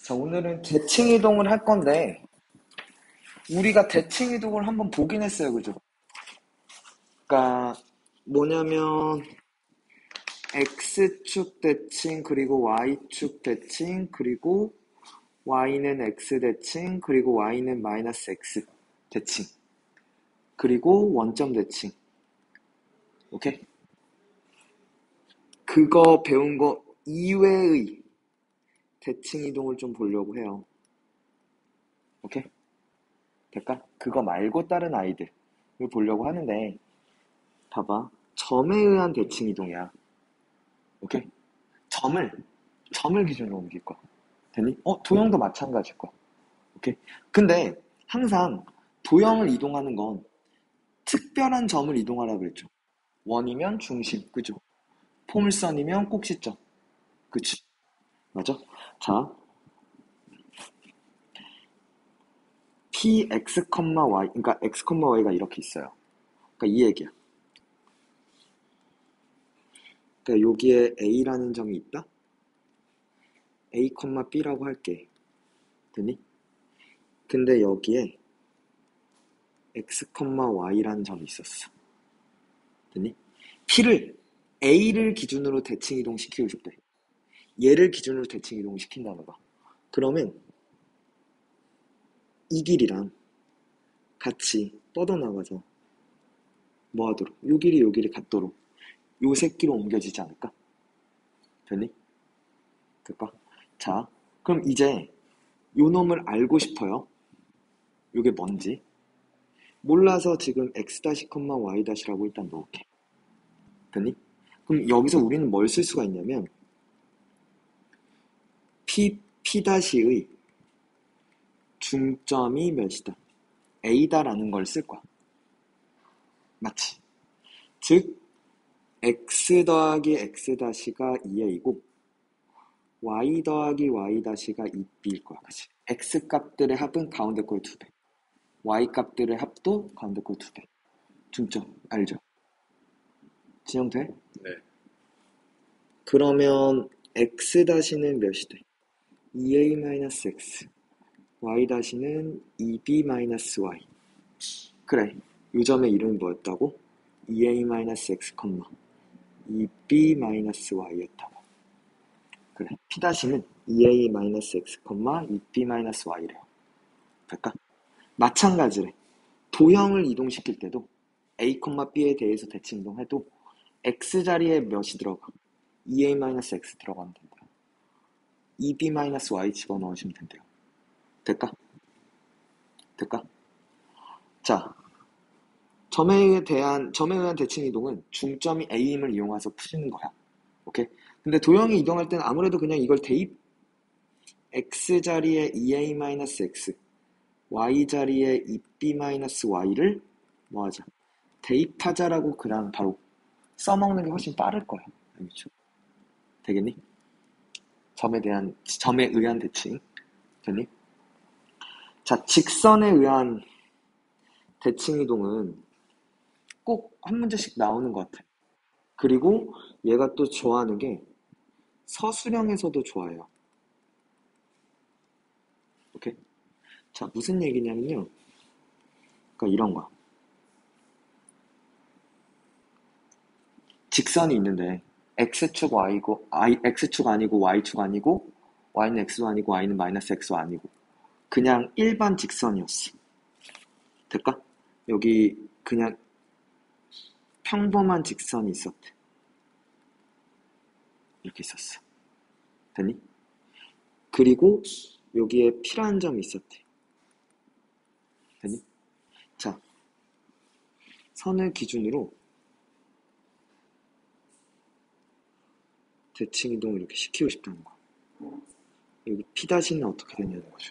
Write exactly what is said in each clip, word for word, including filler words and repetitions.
자, 오늘은 대칭 이동을 할 건데, 우리가 대칭 이동을 한번 보긴 했어요. 그죠? 그러니까, 뭐냐면, X축 대칭, 그리고 Y축 대칭, 그리고 Y는 X 대칭, 그리고 Y는 마이너스 X 대칭, 그리고 원점 대칭. 오케이? 그거 배운 거 이외의 대칭 이동을 좀 보려고 해요. 오케이? 될까? 그거 말고 다른 아이들을 보려고 하는데, 봐봐. 점에 의한 대칭 이동이야. 오케이? 점을, 점을 기준으로 옮길 거야. 되니? 어, 도형도 마찬가지일 거야. 오케이? 근데 항상 도형을 이동하는 건 특별한 점을 이동하라고 그랬죠. 원이면 중심, 그죠? 포물선이면 꼭지점, 그치? 맞아? 자, px, y, 그러니까 x, y가 이렇게 있어요. 그러니까 이 얘기야. 그러니까 여기에 a라는 점이 있다? a, b라고 할게. 되니? 근데 여기에 x, y라는 점이 있었어. 됐니? P를 A를 기준으로 대칭 이동시키고 싶대. 얘를 기준으로 대칭 이동시킨다는 거. 그러면 이 길이랑 같이 뻗어나가서 뭐 하도록? 요 길이 요 길이 같도록 요 새끼로 옮겨지지 않을까? 됐니? 될까? 자, 그럼 이제 요 놈을 알고 싶어요. 요게 뭔지. 몰라서 지금 x-, y-라고 일단 넣을게. 됐니? 그럼 여기서 우리는 뭘 쓸 수가 있냐면 P, P'의 중점이 몇이다? A다라는 걸 쓸 거야. 맞지? 즉, x 더하기 x-가 이 에이고 y 더하기 y-가 이 비일 거야. 그치? x 값들의 합은 가운데 꼴 두 배. y 값들의 합도 가운데 꼴 두 배. 중점, 알죠? 진영돼? 네. 그러면 x-는 몇이 돼? 이 에이-x. y-는 이 비-y. 그래. 요 점의 이름이 뭐였다고? 이 에이-x, 이 비-y였다고. 그래. P'는 이 에이-x, 이 비-y래요. 될까? 마찬가지래. 도형을 이동시킬 때도 A, B에 대해서 대칭 이동해도 X자리에 몇이 들어가? 이 에이-X 들어가면 된대요. 이 비-y 집어넣으시면 된대요. 될까? 될까? 자, 점에 대한, 점에 의한 대칭 이동은 중점이 A임을 이용해서 푸시는 거야. 오케이? 근데 도형이 이동할 때는 아무래도 그냥 이걸 대입, X자리에 이 에이-X, Y자리에 이 비-Y를 뭐 하자? 대입하자라고 그냥 바로 써먹는 게 훨씬 빠를 거야. 알겠죠? 되겠니? 점에 대한, 점에 의한 대칭. 되니? 자, 직선에 의한 대칭 이동은 꼭 한 문제씩 나오는 것 같아. 그리고 얘가 또 좋아하는 게 서술형에서도 좋아해요. 오케이? 자, 무슨 얘기냐면요. 그러니까 이런 거야. 직선이 있는데 x축 y고, I, x축 아니고 y축 아니고 y는 x도 아니고 y는 마이너스 x도 아니고 그냥 일반 직선이었어. 될까? 여기 그냥 평범한 직선이 있었대. 이렇게 있었어. 됐니? 그리고 여기에 P라는 점이 있었대. 됐니? 자, 선을 기준으로 대칭 이동을 이렇게 시키고 싶다는 거야. 여기 P'는 어떻게 되냐는 거죠.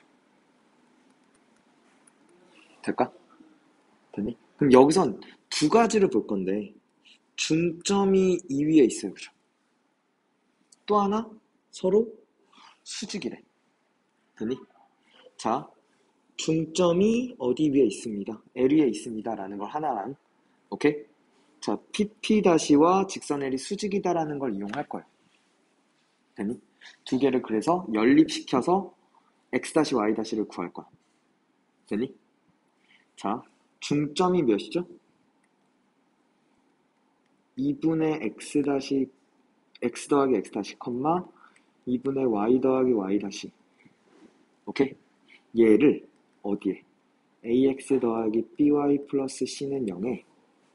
될까? 됐니? 그럼 여기선 두 가지를 볼 건데 중점이 이 위에 있어요. 그죠? 또 하나 서로 수직이래. 됐니? 자, 중점이 어디 위에 있습니다. L 위에 있습니다. 라는 걸 하나랑 오케이? 자, 피피-와 직선 L이 수직이다라는 걸 이용할 거예요. 됐니? 두 개를 그래서 연립시켜서 x-y-를 구할 거야. 되니? 자, 중점이 몇이죠? 이분의 x 다시 x 더하기 x 다시 컴마 이분의 y 더하기 y 다시. 오케이? 얘를 어디에? ax 더하기 by 플러스 c는 영에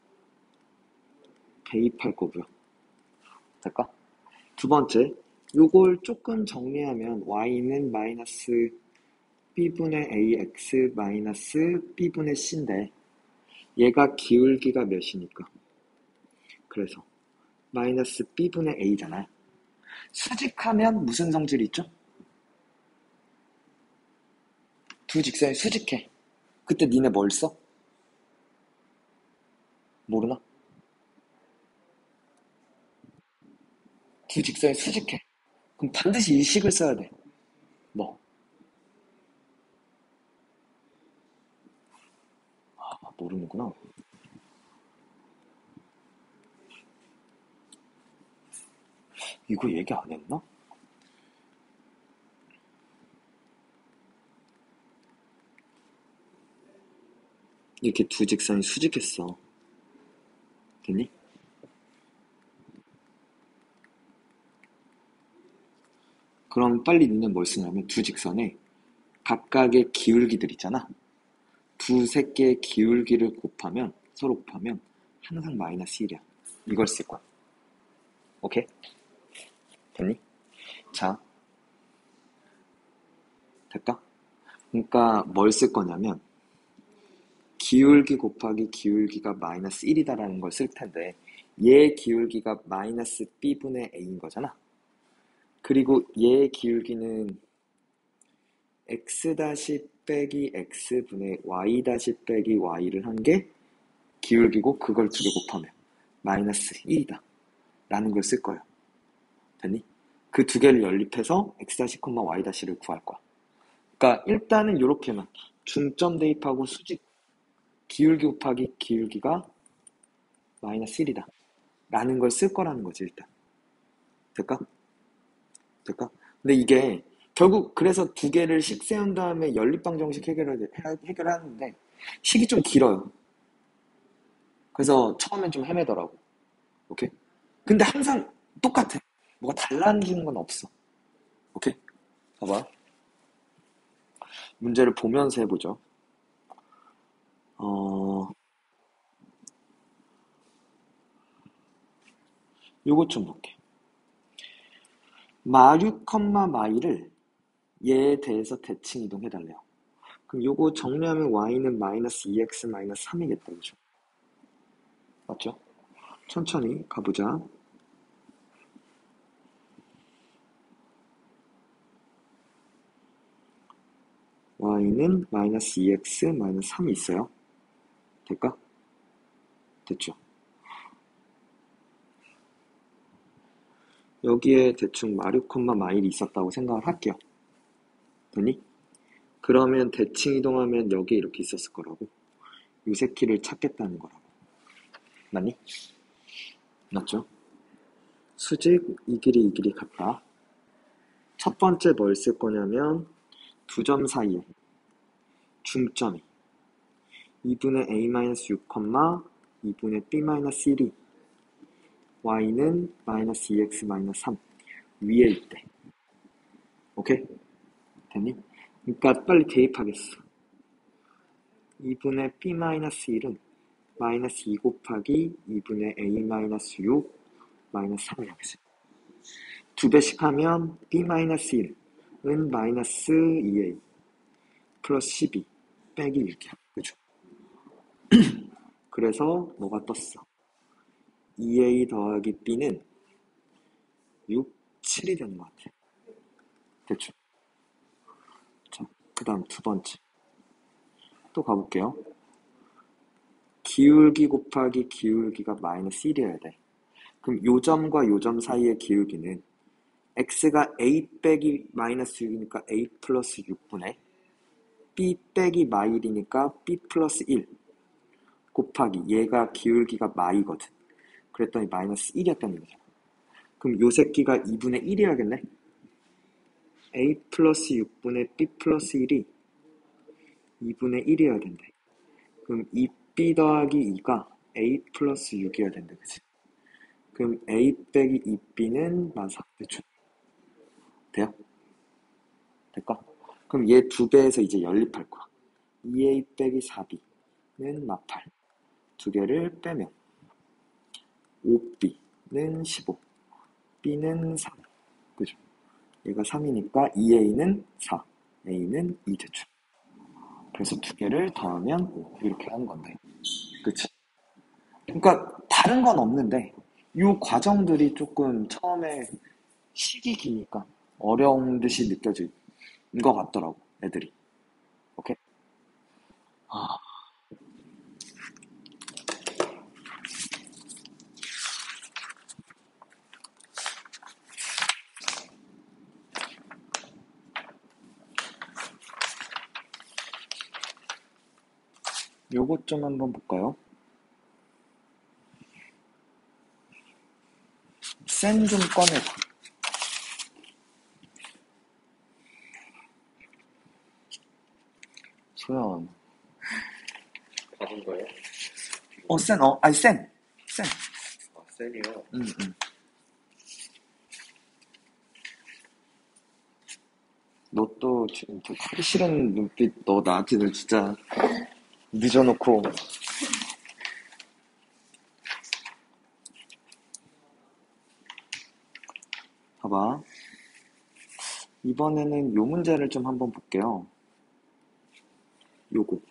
대입할 거고요. 될까? 두 번째, 요걸 조금 정리하면 y는 마이너스 b분의 ax 마이너스 b분의 c인데 얘가 기울기가 몇이니까? 그래서 마이너스 b분의 a잖아요. 수직하면 무슨 성질이 있죠? 두 직선이 수직해. 그때 니네 뭘 써? 모르나? 두 직선이 수직해. 그럼 반드시 이 식을 써야 돼. 뭐? 아, 모르는구나. 이거 얘기 안 했나? 이렇게 두 직선이 수직했어. 됐니? 그럼 빨리 니는 뭘 쓰냐면 두 직선에 각각의 기울기들 있잖아. 두세 개의 기울기를 곱하면 서로 곱하면 항상 마이너스 일이야. 이걸 쓸 거야. 오케이? 됐니? 자, 될까? 그러니까 뭘 쓸 거냐면 기울기 곱하기 기울기가 마이너스 일이다라는 걸 쓸 텐데 얘 기울기가 마이너스 b분의 a인 거잖아. 그리고 얘 기울기는 x 다시 빼기 x분의 y 다시 빼기 y를 한 게 기울기고 그걸 두 개 곱하면 마이너스 일이다 라는 걸 쓸 거예요. 됐니? 그 두 개를 연립해서 x 다시 콤마 y 다시를 구할 거야. 그러니까 일단은 이렇게만 중점 대입하고 수직 기울기 곱하기 기울기가 마이너스 일이다 라는 걸 쓸 거라는 거지. 일단 될까? 될까? 근데 이게 결국 그래서 두 개를 식 세운 다음에 연립방정식 해결을 해결하는데 식이 좀 길어요. 그래서 처음엔 좀 헤매더라고. 오케이? 근데 항상 똑같아. 뭐가 달라지는 건 없어. 오케이? 봐봐. 문제를 보면서 해보죠. 어, 요것 좀 볼게. 마육, 마이를 얘에 대해서 대칭 이동해달래요. 그럼 요거 정리하면 y는 마이너스 이 엑스 마이너스 삼이겠다. 그죠? 맞죠? 천천히 가보자. y는 마이너스 이 엑스 마이너스 삼이 있어요. 될까? 됐죠? 여기에 대충 마육, 마일이 있었다고 생각을 할게요. 되니? 그러면 대칭 이동하면 여기에 이렇게 있었을 거라고. 이 새끼를 찾겠다는 거라고. 맞니? 맞죠? 수직, 이 길이 이 길이 같다. 첫 번째 뭘 쓸 거냐면 두 점 사이에 중점이 이분의 a-육, 이분의 b-일이 y는 마이너스 이 엑스 마이너스 삼 위에 있대. 오케이? 됐니? 그러니까 빨리 대입하겠어. 이분의 b-일은 마이너스 이 곱하기 이분의 a-육 마이너스 삼이 하겠어. 두 배씩 하면 b-일은 마이너스 이 에이 플러스 십이 빼기 이렇게. 그죠? 그래서 뭐가 떴어? 이 에이 더하기 b는 육, 칠이 되는 것 같아. 됐죠? 자, 그 다음 두 번째. 또 가볼게요. 기울기 곱하기 기울기가 마이너스 일이어야 돼. 그럼 요 점과 요 점 사이의 기울기는 x가 a 빼기 마이너스 육이니까 a 플러스 육분의 b 빼기 마일이니까 b 플러스 일 곱하기 얘가 기울기가 마이거든. 그랬더니 마이너스 일이었다는 거잖아. 그럼 요 새끼가 이분의 일이야겠네? a 플러스 육분의 b 플러스 일이 이분의 일이어야 된대. 그럼 이 비 더하기 이가 a 플러스 육이어야 된대. 그치? 그럼 a 빼기 이 비는 마사. 대충. 돼요? 될까? 그럼 얘 두 배에서 이제 연립할 거야. 이 에이 빼기 사 비는 마팔. 두 개를 빼면 오 비는 십오. b는 삼. 그죠? 얘가 삼이니까 이 에이는 사. a는 이 대충. 그래서 두 개를 더하면 오. 이렇게 하는 건데. 그치? 그러니까 다른 건 없는데 이 과정들이 조금 처음에 시기 기니까 어려운 듯이 느껴진 것 같더라고, 애들이. 오케이? 아, 요것 좀 한번 볼까요? 센 좀 꺼내봐. 소연. 받은 거예요? 어, 센, 어, 아니, 센. 센. 아, 쌤이요? 응, 응. 너 또 지금 저 하기 싫은 눈빛, 너 나한테는 진짜 늦어놓고. 봐봐. 이번에는 요 문제를 좀 한번 볼게요. 요거.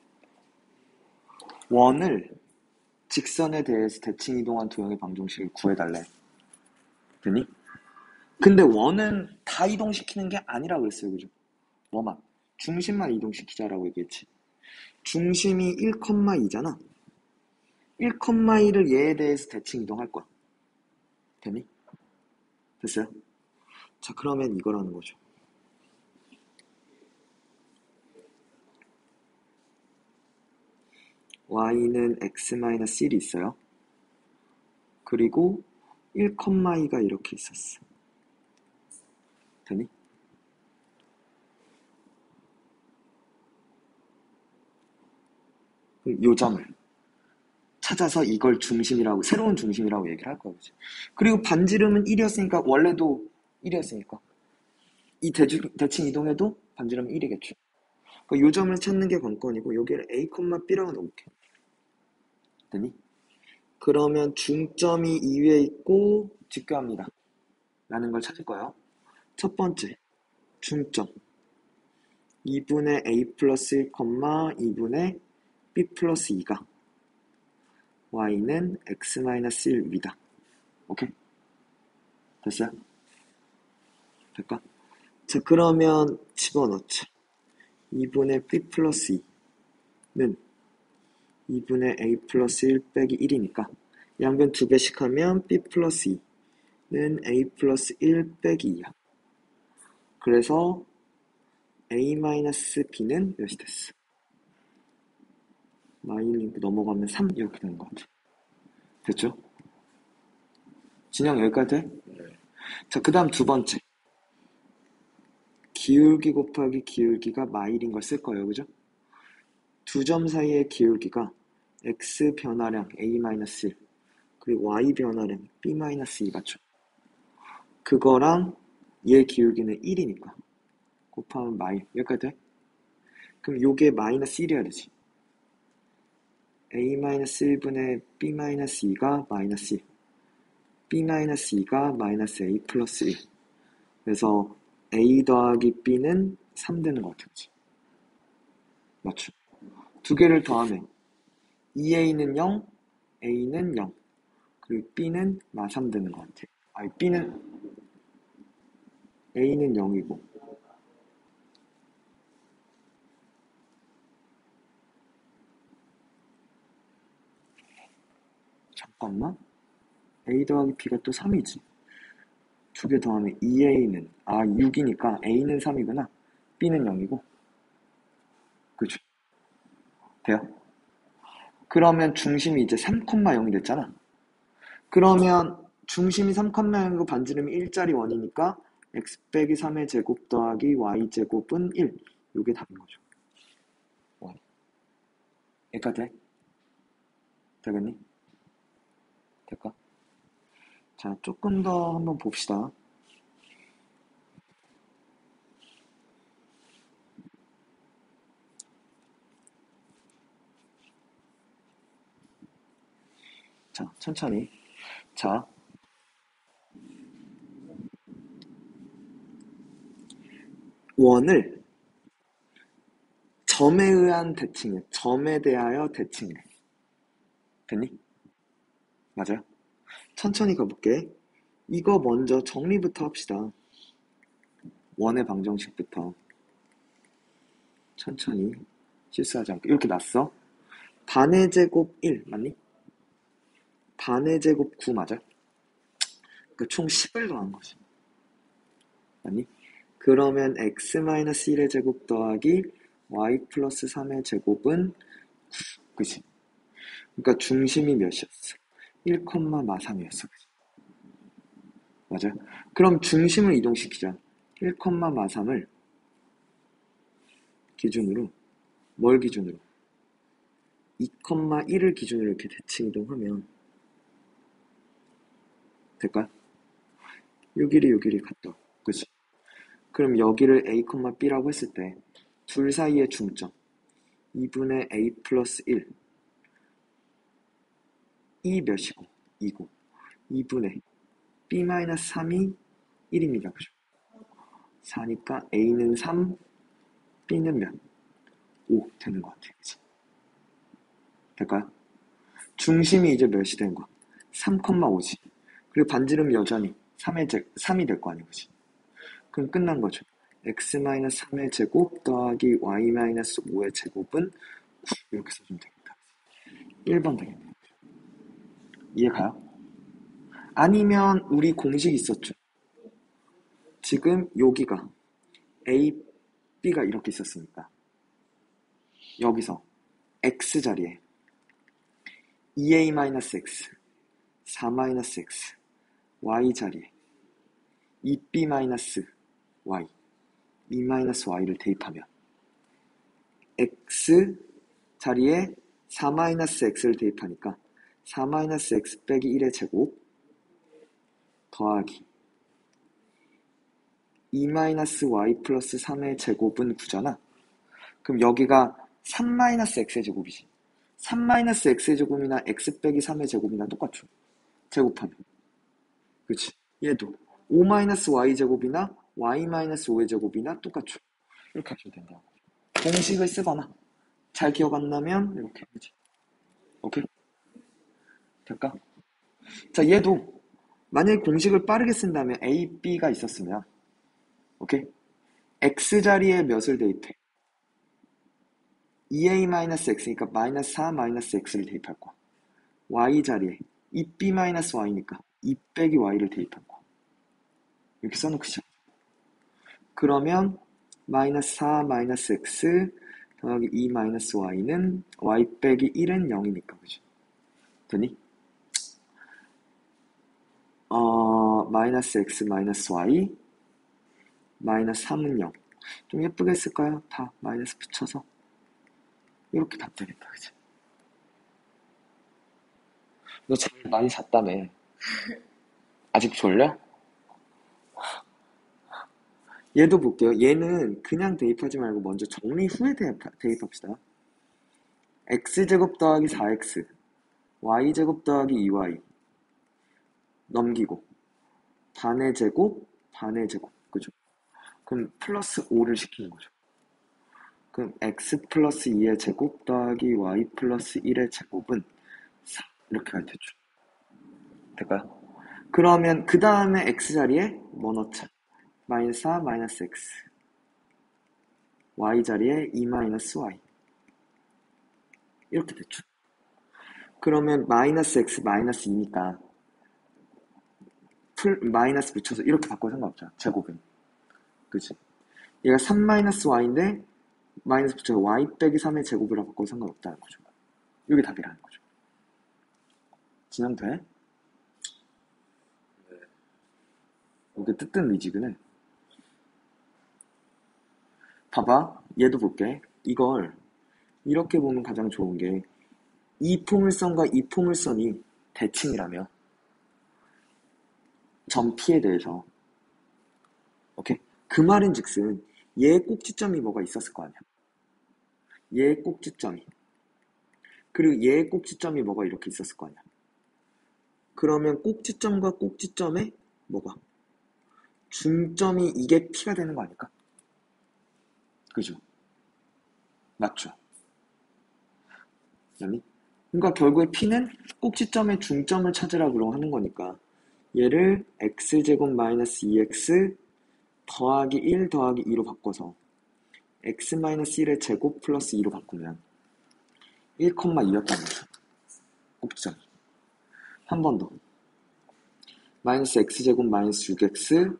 원을 직선에 대해서 대칭 이동한 도형의 방정식을 구해달래. 되니? 근데 원은 다 이동시키는 게 아니라 그랬어요. 그죠? 뭐만? 중심만 이동시키자라고 얘기했지. 중심이 일, 이잖아. 일, 이를 얘에 대해서 대칭 이동할 거야. 되니? 됐어요? 자, 그러면 이거라는 거죠. y는 x-일이 있어요. 그리고 일, 이가 이렇게 있었어. 되니? 그럼 요 점을 찾아서 이걸 중심이라고, 새로운 중심이라고 얘기를 할 거야. 그치? 그리고 반지름은 일이었으니까, 원래도 일이었으니까. 이 대주, 대칭 이동해도 반지름은 일이겠죠. 그러니까 요 점을 찾는 게 관건이고, 여기를 a, b라고 놓을게. 되니? 그러면 중점이 이 위에 있고 직교합니다. 라는 걸 찾을 거예요. 첫 번째, 중점. 이분의 a 플러스 일, 이분의 b 플러스 이가 y는 x 마이너스 일 위다. 오케이? 됐어요? 될까? 자, 그러면 집어넣자. 이분의 b 플러스 이는 이분의 a 플러스 일 빼기 일이니까 양변 두 배씩 하면 b 플러스 이는 a 플러스 일 빼기 이야. 그래서 a 마이너스 b는 몇이 됐어? 마이링크 넘어가면 삼 이렇게 되는 것 같아. 됐죠? 진영 여기까지 돼? 네. 자, 그 다음 두 번째. 기울기 곱하기 기울기가 마일인 걸 쓸 거예요. 그죠? 두 점 사이의 기울기가 x 변화량 a 마이너스 일 그리고 y 변화량 b 마이너스 이 맞죠? 그거랑 얘 기울기는 일이니까 곱하면 마일 여기까지 돼? 그럼 요게 마이너스 일이어야 되지. a 마이너스 일분의 b 마이너스 이가 마이너스 일 b 마이너스 이가 마이너스 a 플러스 일 그래서 a 더하기 b는 삼 되는 것 같아. 그치? 맞죠? 두 개를 더하면 이 에이는 영, a는 영 그리고 b는 마 삼 되는 것 같아. 아니 b는 a는 영이고 잠깐만 a 더하기 b가 또 삼이지. 두 개 더하면 이 에이는 아 육이니까 a는 삼이구나. b는 영이고 그죠? 돼요? 그러면 중심이 이제 삼, 영이 됐잖아. 그러면 중심이 삼, 영이고 반지름이 일짜리 원이니까 x 빼기 삼의 제곱 더하기 y제곱은 일. 요게 답인 거죠. 원. 여기까지 돼? 되겠니? 될까? 자, 조금 더 한번 봅시다. 자, 천천히. 자, 원을 점에 의한 대칭해. 점에 대하여 대칭해. 됐니? 맞아요? 천천히 가볼게. 이거 먼저 정리부터 합시다. 원의 방정식부터. 천천히. 실수하지 않고. 이렇게 놨어. 반의 제곱 일. 맞니? 반의 제곱 구 맞아? 그 총 십을 더한 거지. 맞니? 그러면 x-일의 제곱 더하기 y 플러스 삼의 제곱은 구. 그치? 그러니까 중심이 몇이었어? 일, 마삼이었어. 그치? 맞아? 그럼 중심을 이동시키자. 일, 마삼을 기준으로, 뭘 기준으로? 이, 일을 기준으로 이렇게 대칭 이동하면 될까? 요 길이 요 길이 같다. 그치? 그럼 여기를 a, b라고 했을 때 둘 사이의 중점 이분의 a 플러스 일 이 몇이고 이고 이분의 b 마이너스 삼이 일입니다. 그죠? 사니까 a는 삼, b는 몇? 오 되는 것 같아요. 그치? 될까요? 중심이 이제 몇이 된 거야? 삼, 오지. 그리고 반지름 여전히 삼의 제, 삼이 될 거 아니야. 그치? 그럼 끝난 거죠. x-삼의 제곱 더하기 y-오의 제곱은 구. 이렇게 써주면 되겠다. 일 번 되겠네요. 이해가요? 아니면 우리 공식 있었죠. 지금 여기가 a, b가 이렇게 있었으니까 여기서 x 자리에 이 에이-x, 사 x, y 자리에 이 비-y, 이 와이를 대입하면 x 자리에 사 엑스를 대입하니까 사 엑스 빼기 일의 제곱 더하기 이 와이 플러스 삼의 제곱은 구잖아. 그럼 여기가 삼 엑스의 제곱이지. 삼 엑스의 제곱이나 x 빼기 삼의 제곱이나 똑같죠. 제곱하면. 그치? 얘도 오 와이 제곱이나 y 오의 제곱이나 똑같죠. 이렇게 하셔도 된다고. 공식을 쓰거나 잘 기억 안 나면 이렇게 그치? 오케이? 될까? 자, 얘도 만약에 공식을 빠르게 쓴다면 a, b가 있었으면 오케이? x 자리에 몇을 대입해? 이 에이-x니까 마이너스 사 마이너스 x를 대입할 거야. y 자리에 이 비-y니까 이 빼기 y를 대입할 거야. 이렇게 써놓고 시작. 그러면 마이너스 사 마이너스 x 더하기 이 마이너스 y는 y 빼기 일은 영이니까 그죠? 되니? 어, 마이너스 x 마이너스 y 마이너스 삼은 영. 좀 예쁘게 쓸까요? 다 마이너스 붙여서 이렇게 답 되겠다. 그치? 너 잠 많이 잤다며. 아직 졸려? 얘도 볼게요. 얘는 그냥 대입하지 말고 먼저 정리 후에 대입, 대입합시다. x제곱 더하기 사 엑스 y제곱 더하기 이 와이 넘기고 반의 제곱 반의 제곱 그죠? 그럼 플러스 오를 시키는 거죠. 그럼 x 플러스 이의 제곱 더하기 y 플러스 일의 제곱은 사 이렇게 갈 테죠. 될까요? 그러면 그 다음에 x 자리에 뭐 넣자? 마이너스 사 마이너스 x y 자리에 이 마이너스 y 이렇게 됐죠. 그러면 마이너스 x 마이너스 이니까 풀 마이너스 붙여서 이렇게 바꿔도 상관없잖아. 제곱은 그치? 얘가 삼 마이너스 y인데 마이너스 붙여서 y 빼기 삼의 제곱이라 바꿔도 상관없다는 거죠. 이게 답이라는 거죠. 진행돼? 네. 이게 뜨뜻미지근해. 봐봐. 얘도 볼게. 이걸 이렇게 보면 가장 좋은 게 이 포물선과 이 포물선이 대칭이라며. 점 P에 대해서. 오케이? 그 말인 즉슨 얘의 꼭지점이 뭐가 있었을 거 아니야. 얘의 꼭지점이. 그리고 얘의 꼭지점이 뭐가 이렇게 있었을 거 아니야. 그러면 꼭지점과 꼭지점에 뭐가? 중점이 이게 P가 되는 거 아닐까? 그죠? 맞죠? 아니? 그러니까 결국에 P는 꼭지점의 중점을 찾으라고 하는 거니까 얘를 x제곱 마이너스 이 엑스 더하기 일 더하기 이로 바꿔서 x 마이너스 일의 제곱 플러스 이로 바꾸면 일, 이였다는 거죠. 꼭지점. 한 번 더. 마이너스 x제곱 마이너스 육 엑스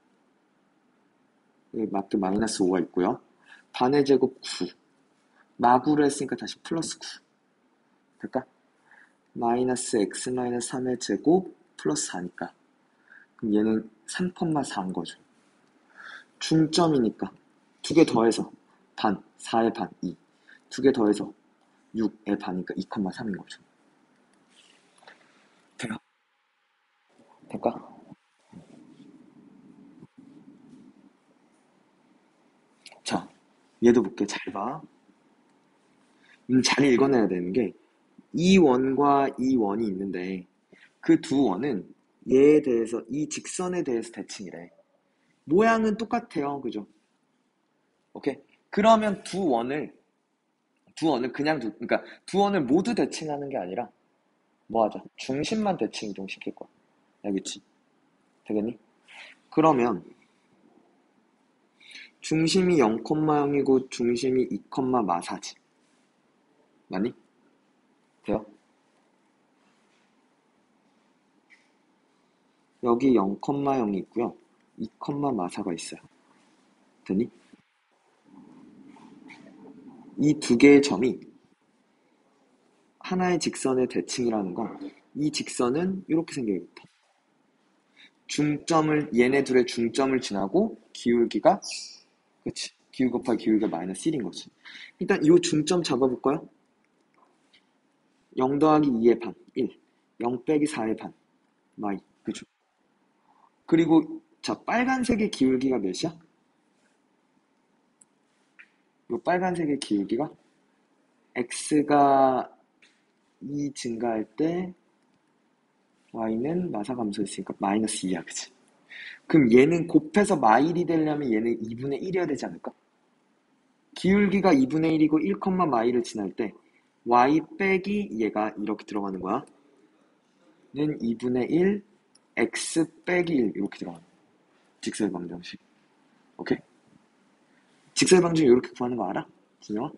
맞게 마이너스 오가 있고요. 반의 제곱 구. 마구를 했으니까 다시 플러스 구. 될까? 마이너스 x 마이너스 삼의 제곱 플러스 사니까. 그럼 얘는 삼, 사인 거죠. 중점이니까 두 개 더해서 반, 사의 반, 이. 두 개 더해서 육의 반이니까 이, 삼인 거죠. 돼요? 될까? 자, 얘도 볼게. 잘 봐. 음, 잘 읽어내야 되는 게 이 원과 이 원이 있는데 그 두 원은 얘에 대해서 이 직선에 대해서 대칭이래. 모양은 똑같아요. 그죠? 오케이? 그러면 두 원을 두 원을 그냥 두 그러니까 두 원을 모두 대칭하는 게 아니라 뭐 하자? 중심만 대칭 좀 시킬 거야. 알겠지? 되겠니? 그러면 중심이 영, 영이고 중심이 이, 사지. 맞니? 돼요? 여기 영, 영이 있고요. 이, 사가 있어요. 되니? 이 두 개의 점이 하나의 직선의 대칭이라는 건 이 직선은 이렇게 생겨야겠다. 중점을 얘네 둘의 중점을 지나고 기울기가 그치 기울기 곱하기 기울기가 마이너스 일인 거지. 일단 이 중점 잡아볼까요? 영 더하기 이의 반 일, 영 빼기 사의 반 마이. 그죠? 그리고 자 빨간색의 기울기가 몇이야? 이 빨간색의 기울기가 x가 이 증가할 때 y는 마사 감소했으니까 마이너스 이야. 그치? 그럼 얘는 곱해서 마일이 되려면 얘는 이분의 일이어야 되지 않을까? 기울기가 이분의 일이고 일, 마일을 지날 때 y 빼기 얘가 이렇게 들어가는 거야. 는 이분의 일 x 빼기 일 이렇게 들어가는 거야. 직설방정식. 오케이? 직설방정식 이렇게 구하는 거 알아? 진영아?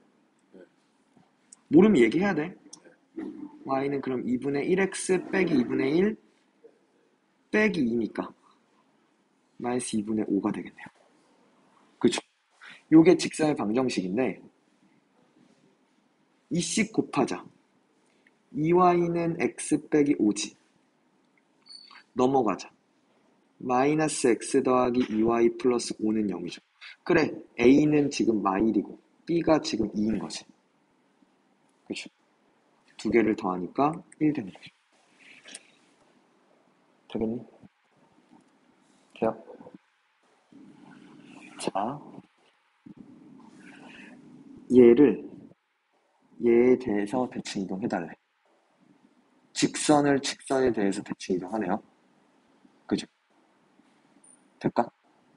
모르면 얘기해야 돼. y는 그럼 이분의 일 엑스 빼기 이분의 일 빼기 이니까 마이너스 이분의 오가 되겠네요. 그쵸? 요게 직선의 방정식인데 이씩 곱하자. 이 와이는 x 빼기 오지. 넘어가자. 마이너스 x 더하기 이 와이 플러스 오는 영이죠. 그래, a는 지금 마일이고 b가 지금 이인 거지. 그쵸? 두 개를 더하니까 일 되는 거죠. 되겠니? 돼요? 자, 얘를 얘에 대해서 대칭 이동해달래. 직선을 직선에 대해서 대칭 이동하네요. 그죠? 될까?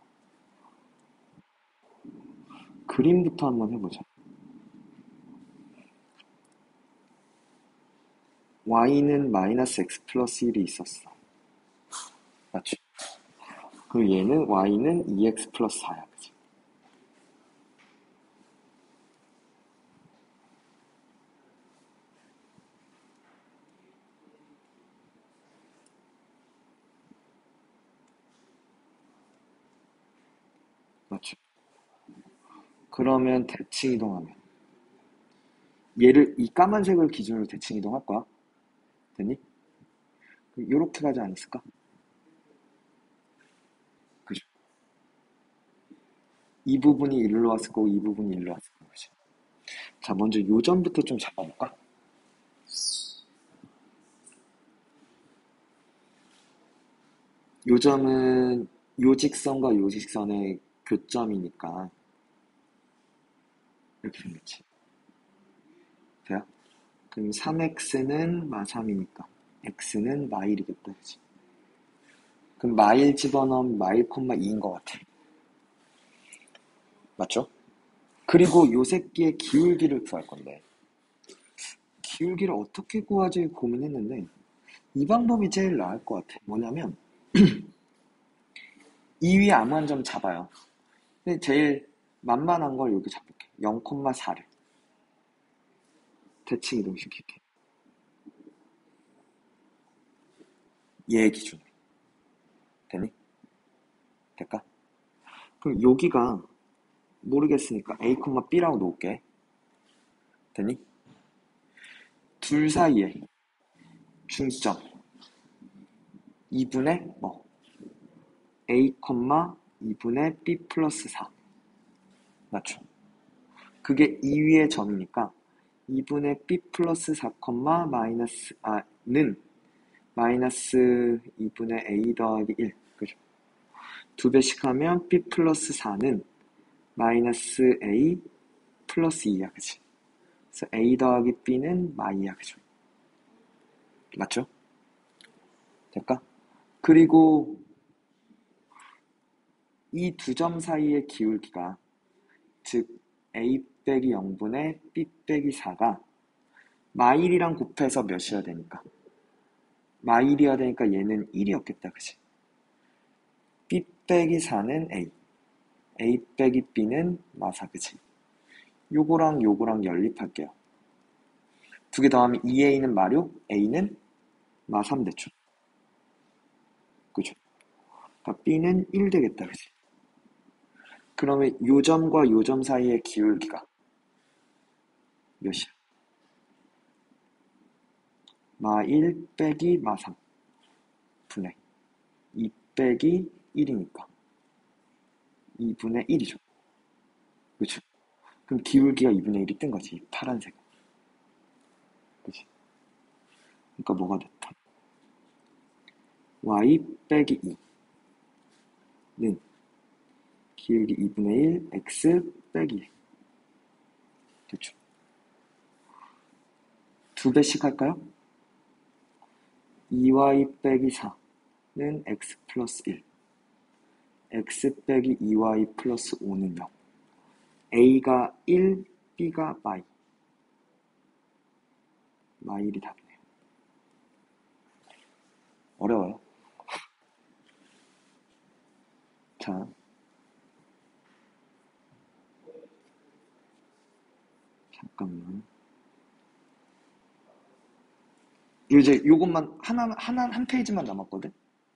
그림부터 한번 해보자. y는 마이너스 x 플러스 일이 있었어. 맞지? 그리고 얘는 y는 이 엑스 플러스 사야. 그치? 맞죠? 그러면 대칭 이동하면 얘를 이 까만색을 기준으로 대칭 이동할 거야. 됐니? 이렇게 가지 않았을까? 그죠? 이 부분이 일로 왔을 거고 이 부분이 일로 왔을 거지. 자, 먼저 요점부터 좀 잡아볼까? 요점은 요직선과 요직선의 교점이니까 이렇게 생겼지. 돼요? 그럼 삼 엑스는 마 삼이니까 x는 마일이겠다, 그치? 그럼 마일 집어넣으면 마일 콤마 이인 것 같아. 맞죠? 그리고 요 새끼의 기울기를 구할 건데 기울기를 어떻게 구하지 고민했는데 이 방법이 제일 나을 것 같아. 뭐냐면 이 위에 아무 한 점 잡아요. 근데 제일 만만한 걸 여기 잡을게. 영 콤마 사를 대칭 이동시킬게. 얘 기준으로. 되니? 될까? 그럼 여기가 모르겠으니까 A, B라고 놓을게. 되니? 둘 사이에 중점 이분의 뭐 A, 이분의 B 플러스 사 맞죠? 그게 이 위의 점이니까 이분의 B 플러스 사, 마이너스 아, 는 마이너스 이분의 A 더하기 일 그죠? 두 배씩 하면 B 플러스 사는 마이너스 A 플러스 이야 그치? 그래서 A 더하기 B는 마이야 그죠? 맞죠? 될까? 그리고 이 두 점 사이의 기울기가 즉 A 빼기 영분의 B 빼기 사가 마일이랑 곱해서 몇이어야 되니까 마일이어야 되니까 얘는 일이었겠다 그치? B 빼기 사는 A A 빼기 B는 마사 그치? 요거랑 요거랑 연립할게요. 두 개 더하면 이 에이는 마육, A는 마 삼 대충 그죠? 그러니까 B는 일 되겠다 그치? 그러면 요점과 요점 사이의 기울기가 몇이야? 마 일 빼기 마 삼 분의 이 빼기 일이니까 이분의 일이죠. 그쵸? 그럼 기울기가 이분의 일이 뜬 거지. 파란색. 그치? 그러니까 뭐가 됐다? y 빼기 이는 기울기 이분의 일 x 빼기 일. 됐죠? 두 배씩 할까요? 이 와이 빼기 사는 x 플러스 일 x 빼기 이 와이 플러스 오는 영 a가 일, b가 마이 마일이 답이네요. 어려워요. 자 잠깐만 이제 요것만 하나 하나 한 페이지만 남았거든.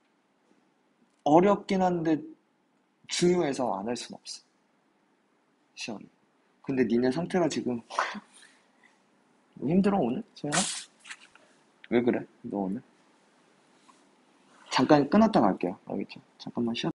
어렵긴 한데 중요해서 안 할 순 없어. 시험. 근데 니네 상태가 지금 힘들어 오늘? 소연아? 왜 그래? 너 오늘? 잠깐 끊었다 갈게요. 알겠죠? 잠깐만 쉬었다.